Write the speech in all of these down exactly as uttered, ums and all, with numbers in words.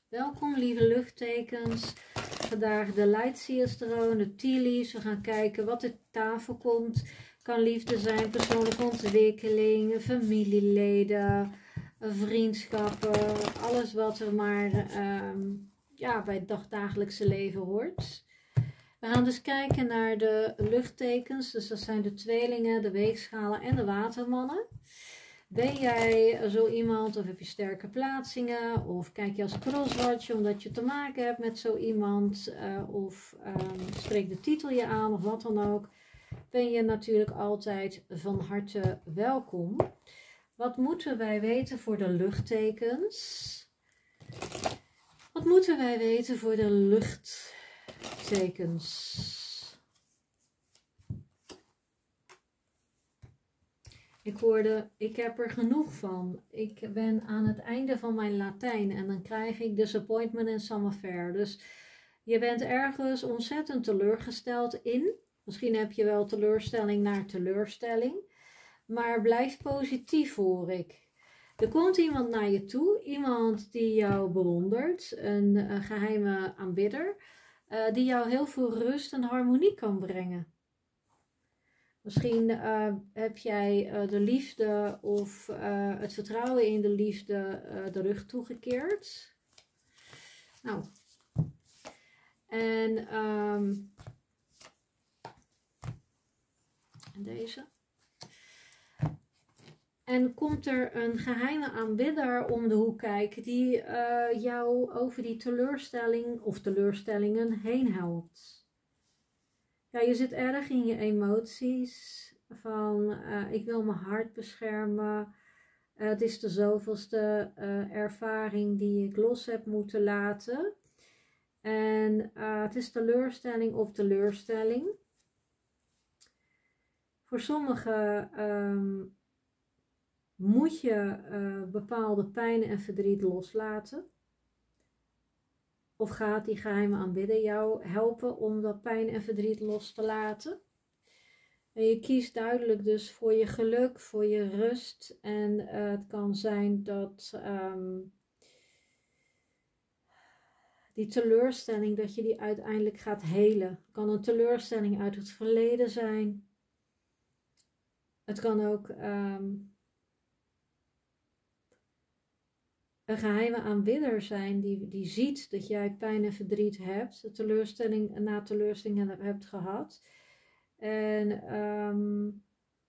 Welkom lieve luchttekens. Vandaag de Lightseers-drone, de tea leaves. We gaan kijken wat er tafel komt. Kan liefde zijn, persoonlijke ontwikkeling, familieleden, vriendschappen. Alles wat er maar um, ja, bij het dagdagelijkse leven hoort. We gaan dus kijken naar de luchttekens. Dus dat zijn de tweelingen, de weegschalen en de watermannen. Ben jij zo iemand of heb je sterke plaatsingen of kijk je als crosswatcher omdat je te maken hebt met zo iemand uh, of um, spreekt de titel je aan of wat dan ook, ben je natuurlijk altijd van harte welkom. Wat moeten wij weten voor de luchttekens? Wat moeten wij weten voor de luchttekens? Ik hoorde, ik heb er genoeg van. Ik ben aan het einde van mijn Latijn en dan krijg ik disappointment in some affair. Dus je bent ergens ontzettend teleurgesteld in. Misschien heb je wel teleurstelling naar teleurstelling. Maar blijf positief, hoor ik. Er komt iemand naar je toe, iemand die jou bewondert, een, een geheime aanbidder, uh, die jou heel veel rust en harmonie kan brengen. Misschien uh, heb jij uh, de liefde of uh, het vertrouwen in de liefde uh, de rug toegekeerd. Nou. En um, deze. En komt er een geheime aanbidder om de hoek kijken die uh, jou over die teleurstelling of teleurstellingen heen helpt. Ja, je zit erg in je emoties van uh, ik wil mijn hart beschermen. Uh, het is de zoveelste uh, ervaring die ik los heb moeten laten. En uh, het is teleurstelling op teleurstelling. Voor sommigen um, moet je uh, bepaalde pijn en verdriet loslaten. Of gaat die geheime aanbidder jou helpen om dat pijn en verdriet los te laten? En je kiest duidelijk dus voor je geluk, voor je rust. En uh, het kan zijn dat um, die teleurstelling, dat je die uiteindelijk gaat helen. Het kan een teleurstelling uit het verleden zijn. Het kan ook Um, een geheime aanbidder zijn die, die ziet dat jij pijn en verdriet hebt, de teleurstelling na teleurstelling hebt gehad. En um,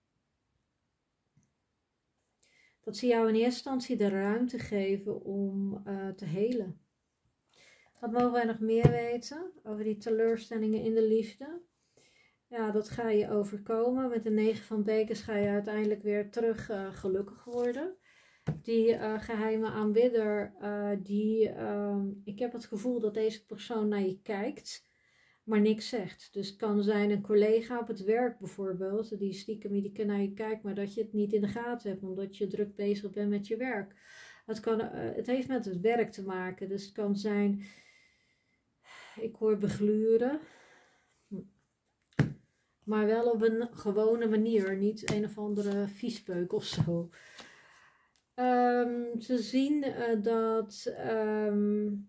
dat ze jou in eerste instantie de ruimte geven om uh, te helen. Wat mogen wij nog meer weten over die teleurstellingen in de liefde? Ja, dat ga je overkomen. Met de negen van bekens ga je uiteindelijk weer terug uh, gelukkig worden. Die uh, geheime aanbidder, uh, die, uh, ik heb het gevoel dat deze persoon naar je kijkt, maar niks zegt. Dus het kan zijn een collega op het werk bijvoorbeeld, die stiekem die naar je kijkt, maar dat je het niet in de gaten hebt, omdat je druk bezig bent met je werk. Het, kan, uh, het heeft met het werk te maken, dus het kan zijn, ik hoor begluren, maar wel op een gewone manier, niet een of andere viespeuk of zo. Um, ze zien uh, dat um,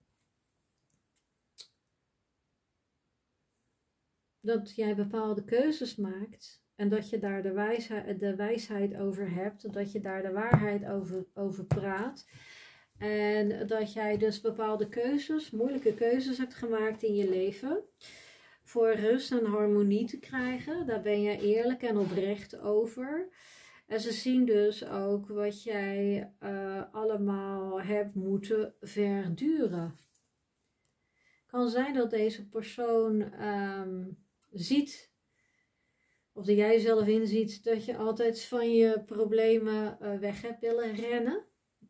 dat jij bepaalde keuzes maakt en dat je daar de wijsheid, de wijsheid over hebt, dat je daar de waarheid over, over praat en dat jij dus bepaalde keuzes, moeilijke keuzes hebt gemaakt in je leven voor rust en harmonie te krijgen. Daar ben je eerlijk en oprecht over. En ze zien dus ook wat jij uh, allemaal hebt moeten verduren. Het kan zijn dat deze persoon um, ziet, of dat jij zelf inziet, dat je altijd van je problemen uh, weg hebt willen rennen.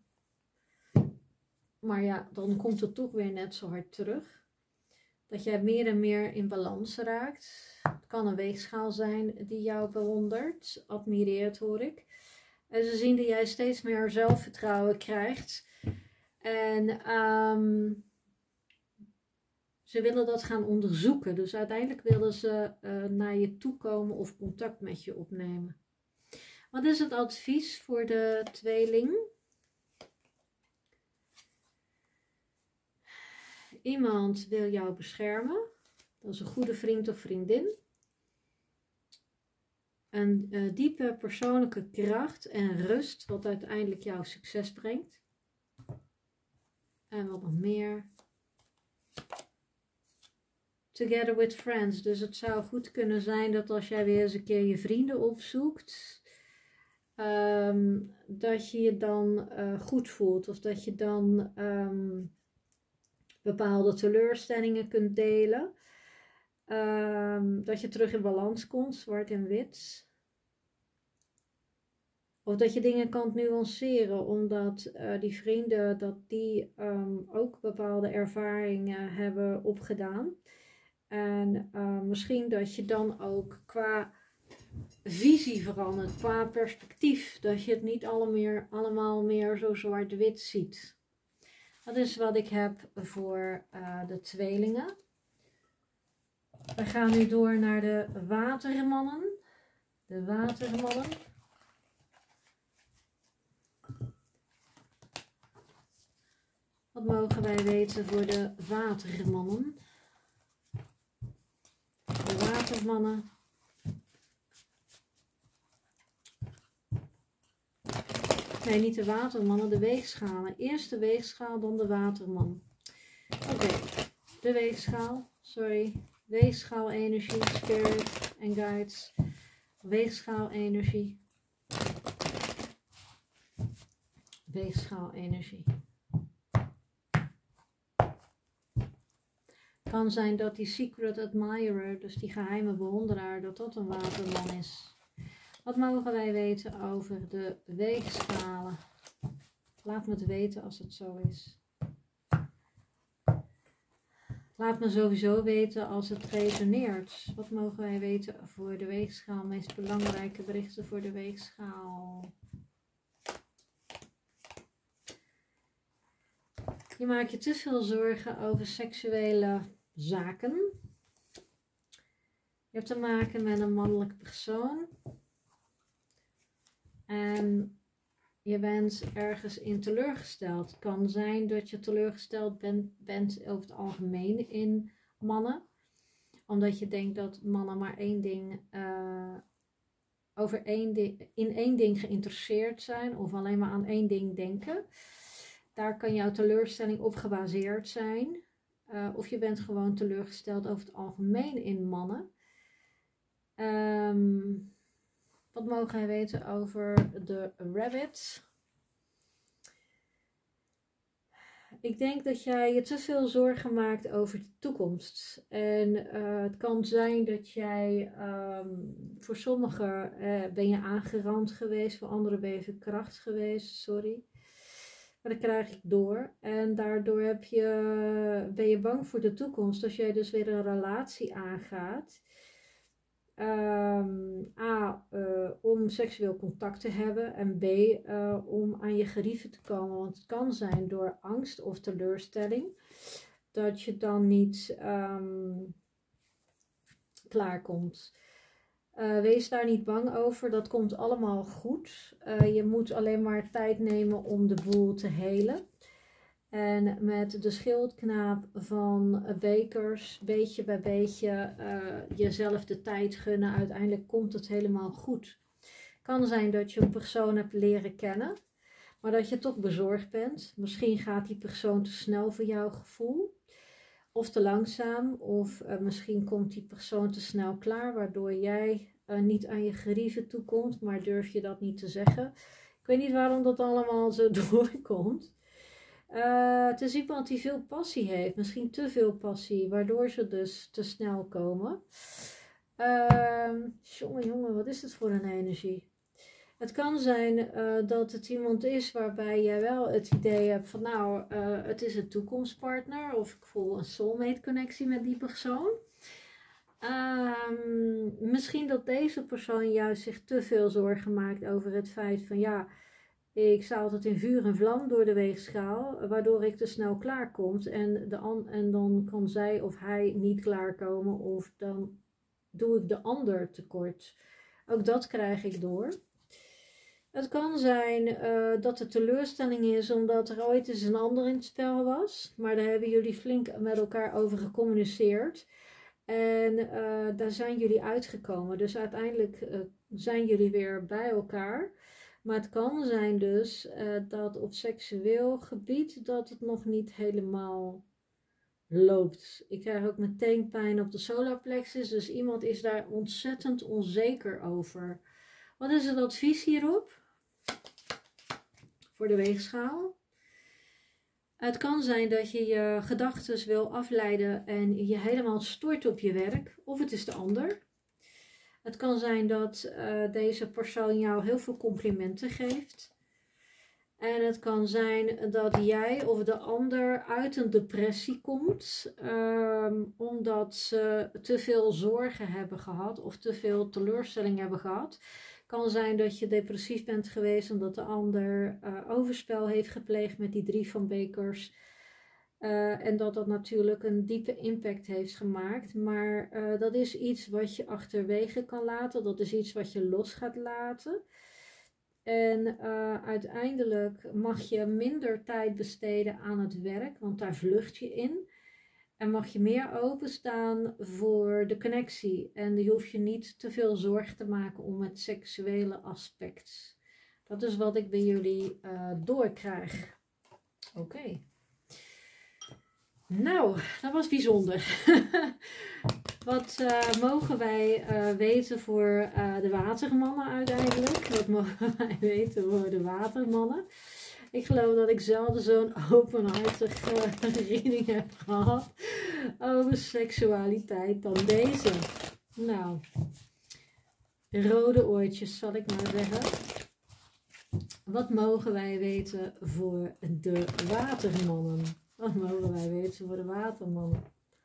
Maar ja, dan komt het toch weer net zo hard terug. Dat jij meer en meer in balans raakt. Het kan een weegschaal zijn die jou bewondert, admireert hoor ik. En ze zien dat jij steeds meer zelfvertrouwen krijgt. En um, ze willen dat gaan onderzoeken. Dus uiteindelijk willen ze uh, naar je toe komen of contact met je opnemen. Wat is het advies voor de tweeling? Iemand wil jou beschermen. Dat is een goede vriend of vriendin. Een uh, diepe persoonlijke kracht en rust, wat uiteindelijk jouw succes brengt. En wat nog meer. Together with friends. Dus het zou goed kunnen zijn dat als jij weer eens een keer je vrienden opzoekt, um, dat je je dan uh, goed voelt. Of dat je dan um, bepaalde teleurstellingen kunt delen. Um, dat je terug in balans komt, zwart en wit. Of dat je dingen kan nuanceren, omdat uh, die vrienden dat die um, ook bepaalde ervaringen hebben opgedaan. En uh, misschien dat je dan ook qua visie verandert, qua perspectief. Dat je het niet alle meer, allemaal meer zo zwart-wit ziet. Dat is wat ik heb voor uh, de tweelingen. We gaan nu door naar de watermannen. De watermannen. Wat mogen wij weten voor de watermannen? De watermannen. Nee, niet de watermannen, de weegschalen. Eerst de weegschaal, dan de waterman. Oké, okay. De weegschaal, sorry. Weegschaal energie, spirit en guides. Weegschaal energie. Weegschaal energie. Kan zijn dat die secret admirer, dus die geheime bewonderaar, dat dat een waterman is. Wat mogen wij weten over de weegschalen? Laat me het weten als het zo is. Laat me sowieso weten als het resoneert. Wat mogen wij weten voor de weegschaal? Meest belangrijke berichten voor de weegschaal. Je maakt je te veel zorgen over seksuele zaken. Je hebt te maken met een mannelijke persoon. En je bent ergens in teleurgesteld. Het kan zijn dat je teleurgesteld bent, bent over het algemeen in mannen. Omdat je denkt dat mannen maar één ding, uh, over één ding, in één ding geïnteresseerd zijn. Of alleen maar aan één ding denken. Daar kan jouw teleurstelling op gebaseerd zijn. Uh, of je bent gewoon teleurgesteld over het algemeen in mannen. Um, wat mogen wij weten over de rabbit? Ik denk dat jij je te veel zorgen maakt over de toekomst. En uh, het kan zijn dat jij, um, voor sommigen uh, ben je aangerand geweest, voor anderen ben je verkracht geweest, sorry. Maar dat krijg ik door. En daardoor heb je, ben je bang voor de toekomst. Als jij dus weer een relatie aangaat. Um, A, uh, om seksueel contact te hebben. En B, uh, om aan je gerieven te komen. Want het kan zijn door angst of teleurstelling. Dat je dan niet um, klaarkomt. Uh, wees daar niet bang over, dat komt allemaal goed. Uh, je moet alleen maar tijd nemen om de boel te helen. En met de schildknaap van bekers, beetje bij beetje, uh, jezelf de tijd gunnen. Uiteindelijk komt het helemaal goed. Het kan zijn dat je een persoon hebt leren kennen, maar dat je toch bezorgd bent. Misschien gaat die persoon te snel voor jouw gevoel. Of te langzaam, of uh, misschien komt die persoon te snel klaar, waardoor jij uh, niet aan je gerieven toekomt, maar durf je dat niet te zeggen. Ik weet niet waarom dat allemaal zo doorkomt. Uh, het is iemand die veel passie heeft, misschien te veel passie, waardoor ze dus te snel komen. Uh, jongen, jongen, wat is het voor een energie? Het kan zijn uh, dat het iemand is waarbij jij wel het idee hebt van nou, uh, het is een toekomstpartner of ik voel een soulmate connectie met die persoon. Um, misschien dat deze persoon juist zich te veel zorgen maakt over het feit van ja, ik sta altijd in vuur en vlam door de weegschaal, waardoor ik te snel klaarkomt en, de an en dan kan zij of hij niet klaarkomen of dan doe ik de ander tekort. Ook dat krijg ik door. Het kan zijn uh, dat er teleurstelling is omdat er ooit eens een ander in het spel was. Maar daar hebben jullie flink met elkaar over gecommuniceerd. En uh, daar zijn jullie uitgekomen. Dus uiteindelijk uh, zijn jullie weer bij elkaar. Maar het kan zijn dus uh, dat op seksueel gebied dat het nog niet helemaal loopt. Ik krijg ook meteen pijn op de solarplexus. Dus iemand is daar ontzettend onzeker over. Wat is het advies hierop? Voor de weegschaal. Het kan zijn dat je je gedachten wil afleiden en je helemaal stort op je werk. Of het is de ander. Het kan zijn dat uh, deze persoon jou heel veel complimenten geeft. En het kan zijn dat jij of de ander uit een depressie komt. Um, omdat ze te veel zorgen hebben gehad of te veel teleurstelling hebben gehad. Het kan zijn dat je depressief bent geweest omdat de ander uh, overspel heeft gepleegd met die drie van bekers. Uh, en dat dat natuurlijk een diepe impact heeft gemaakt. Maar uh, dat is iets wat je achterwege kan laten. Dat is iets wat je los gaat laten. En uh, uiteindelijk mag je minder tijd besteden aan het werk. Want daar vlucht je in. En mag je meer openstaan voor de connectie. En je hoeft je niet te veel zorgen te maken om het seksuele aspect. Dat is wat ik bij jullie uh, doorkrijg. Oké. Okay. Nou, dat was bijzonder. Wat uh, mogen wij uh, weten voor uh, de watermannen uiteindelijk? Wat mogen wij weten voor de watermannen? Ik geloof dat ik zelden zo'n openhartige uh, reading heb gehad over seksualiteit dan deze. Nou, rode oortjes zal ik maar zeggen. Wat mogen wij weten voor de watermannen? Wat mogen wij weten voor de watermannen?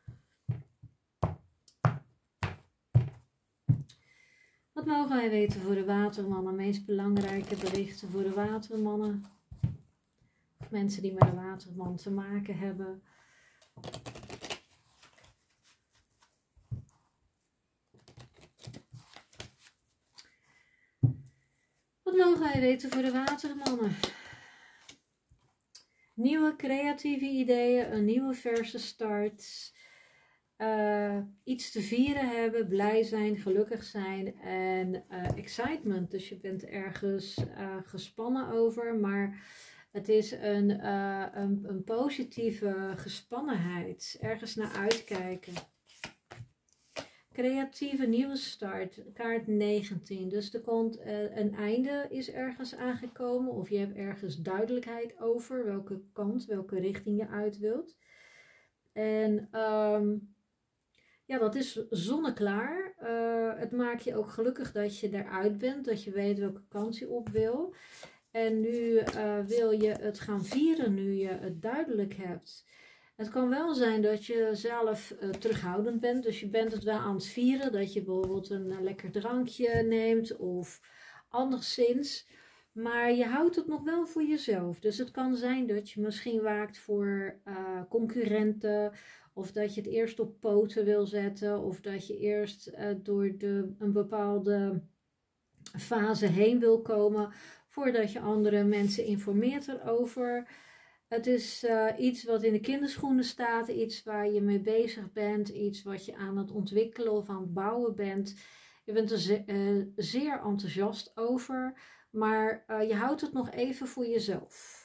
Wat mogen wij weten voor de watermannen? Meest belangrijke berichten voor de watermannen. Of mensen die met de waterman te maken hebben. Wat mogen wij weten voor de watermannen? Nieuwe creatieve ideeën, een nieuwe verse start. Uh, iets te vieren hebben, blij zijn, gelukkig zijn en uh, excitement. Dus je bent ergens uh, gespannen over, maar het is een, uh, een, een positieve gespannenheid. Ergens naar uitkijken. Creatieve nieuwe start, kaart negentien. Dus er komt uh, een einde is ergens aangekomen of je hebt ergens duidelijkheid over welke kant, welke richting je uit wilt. En um, ja, dat is zonneklaar. Uh, het maakt je ook gelukkig dat je eruit bent, dat je weet welke kant je op wil. En nu uh, wil je het gaan vieren, nu je het duidelijk hebt. Het kan wel zijn dat je zelf uh, terughoudend bent, dus je bent het wel aan het vieren. Dat je bijvoorbeeld een uh, lekker drankje neemt of anderszins. Maar je houdt het nog wel voor jezelf. Dus het kan zijn dat je misschien waakt voor uh, concurrenten. Of dat je het eerst op poten wil zetten. Of dat je eerst uh, door de, een bepaalde fase heen wil komen. Voordat je andere mensen informeert erover. Het is uh, iets wat in de kinderschoenen staat. Iets waar je mee bezig bent. Iets wat je aan het ontwikkelen of aan het bouwen bent. Je bent er ze uh, zeer enthousiast over. Maar uh, je houdt het nog even voor jezelf.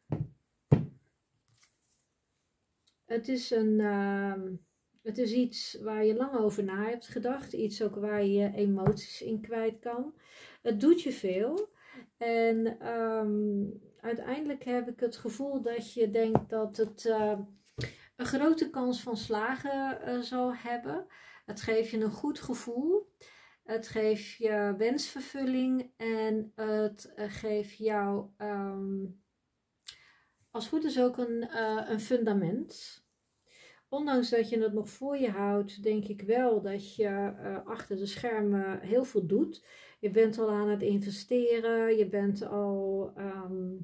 Het is, een, uh, het is iets waar je lang over na hebt gedacht. Iets ook waar je je emoties in kwijt kan. Het doet je veel. En um, uiteindelijk heb ik het gevoel dat je denkt dat het uh, een grote kans van slagen uh, zal hebben. Het geeft je een goed gevoel. Het geeft je wensvervulling. En het uh, geeft jou um, als goed is ook een, uh, een fundament. Ondanks dat je het nog voor je houdt, denk ik wel dat je uh, achter de schermen heel veel doet. Je bent al aan het investeren, je bent al um,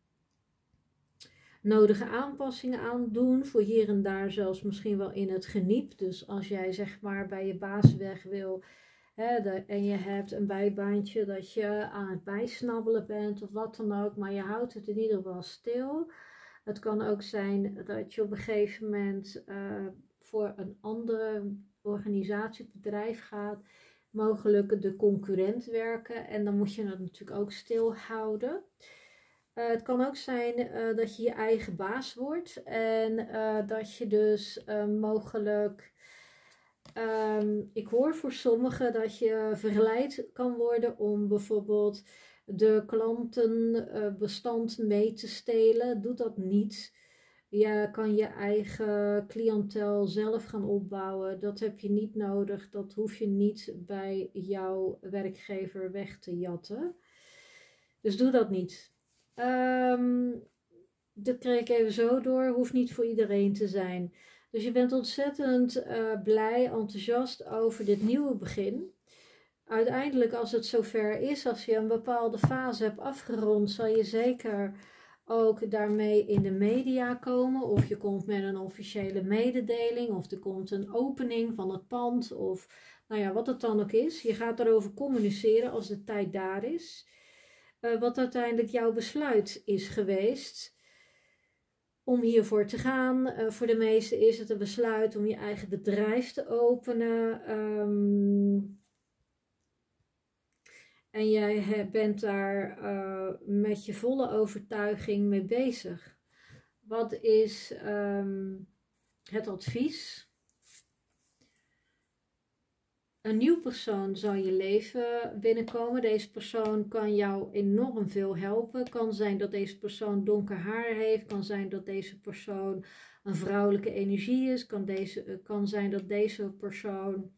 nodige aanpassingen aan het doen. Voor hier en daar zelfs misschien wel in het geniep. Dus als jij zeg maar bij je baas weg wil Hè, de, en je hebt een bijbaantje dat je aan het bijsnabbelen bent of wat dan ook, maar je houdt het in ieder geval stil. Het kan ook zijn dat je op een gegeven moment uh, voor een andere organisatie of bedrijf gaat, mogelijk de concurrent werken en dan moet je het natuurlijk ook stil houden. Uh, het kan ook zijn uh, dat je je eigen baas wordt en uh, dat je dus uh, mogelijk, um, ik hoor voor sommigen dat je verleid kan worden om bijvoorbeeld de klantenbestand uh, mee te stelen. Doe dat niet. Je kan je eigen cliëntel zelf gaan opbouwen. Dat heb je niet nodig. Dat hoef je niet bij jouw werkgever weg te jatten. Dus doe dat niet. Um, dat kreeg ik even zo door. Hoeft niet voor iedereen te zijn. Dus je bent ontzettend uh, blij, enthousiast over dit nieuwe begin. Uiteindelijk, als het zover is, als je een bepaalde fase hebt afgerond, zal je zeker ook daarmee in de media komen. Of je komt met een officiële mededeling, of er komt een opening van het pand, of nou ja, wat het dan ook is. Je gaat daarover communiceren als de tijd daar is. Uh, wat uiteindelijk jouw besluit is geweest om hiervoor te gaan. Uh, voor de meesten is het een besluit om je eigen bedrijf te openen. Um, en jij bent daar uh, met je volle overtuiging mee bezig. Wat is um, het advies? Een nieuw persoon zal je leven binnenkomen. Deze persoon kan jou enorm veel helpen. Kan zijn dat deze persoon donker haar heeft. Kan zijn dat deze persoon een vrouwelijke energie is. Kan, deze, kan zijn dat deze persoon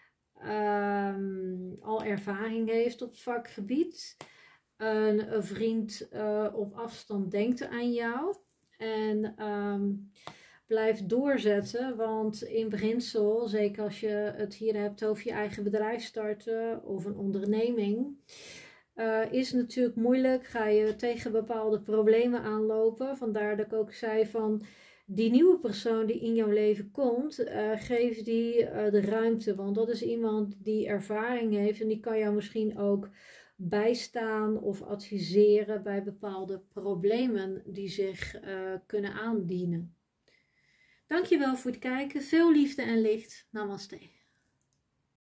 um, al ervaring heeft op het vakgebied. Een, een vriend uh, op afstand denkt aan jou. En Um, blijf doorzetten, want in beginsel, zeker als je het hier hebt over je eigen bedrijf starten of een onderneming, uh, is het natuurlijk moeilijk. Ga je tegen bepaalde problemen aanlopen. Vandaar dat ik ook zei van die nieuwe persoon die in jouw leven komt, uh, geef die uh, de ruimte. Want dat is iemand die ervaring heeft en die kan jou misschien ook bijstaan of adviseren bij bepaalde problemen die zich uh, kunnen aandienen. Dankjewel voor het kijken. Veel liefde en licht. Namaste.